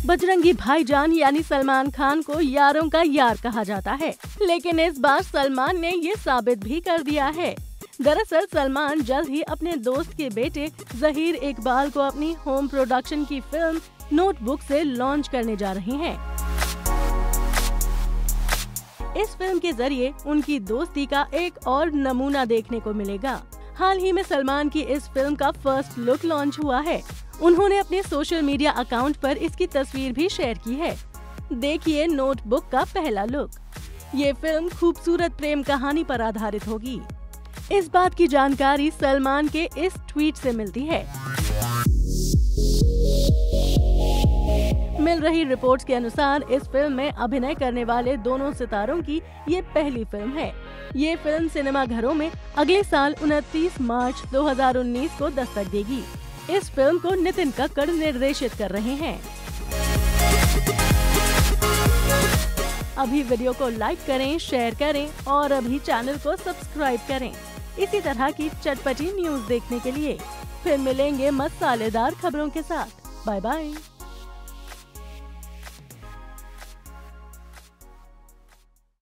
बजरंगी भाईजान यानी सलमान खान को यारों का यार कहा जाता है, लेकिन इस बार सलमान ने ये साबित भी कर दिया है। दरअसल सलमान जल्द ही अपने दोस्त के बेटे ज़हीर इकबाल को अपनी होम प्रोडक्शन की फिल्म नोटबुक से लॉन्च करने जा रहे हैं। इस फिल्म के जरिए उनकी दोस्ती का एक और नमूना देखने को मिलेगा। हाल ही में सलमान की इस फिल्म का फर्स्ट लुक लॉन्च हुआ है। उन्होंने अपने सोशल मीडिया अकाउंट पर इसकी तस्वीर भी शेयर की है। देखिए नोटबुक का पहला लुक। ये फिल्म खूबसूरत प्रेम कहानी पर आधारित होगी। इस बात की जानकारी सलमान के इस ट्वीट से मिलती है। मिल रही रिपोर्ट्स के अनुसार इस फिल्म में अभिनय करने वाले दोनों सितारों की ये पहली फिल्म है। ये फिल्म सिनेमा घरों में अगले साल 29 मार्च 2019 को दस्तक देगी। इस फिल्म को नितिन कक्कड़ निर्देशित कर रहे हैं। अभी वीडियो को लाइक करें, शेयर करें और अभी चैनल को सब्सक्राइब करें। इसी तरह की चटपटी न्यूज देखने के लिए फिर मिलेंगे मसालेदार खबरों के साथ। Bye bye.